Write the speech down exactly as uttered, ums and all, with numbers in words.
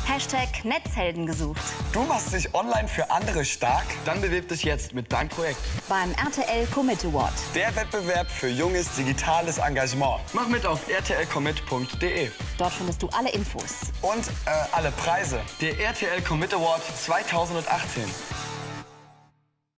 Hashtag Netzhelden gesucht. Du machst dich online für andere stark? Dann bewirb dich jetzt mit deinem Projekt. Beim R T L Commit Award. Der Wettbewerb für junges digitales Engagement. Mach mit auf r t l commit punkt d e. Dort findest du alle Infos. Und äh, alle Preise. Der R T L Commit Award zweitausendachtzehn.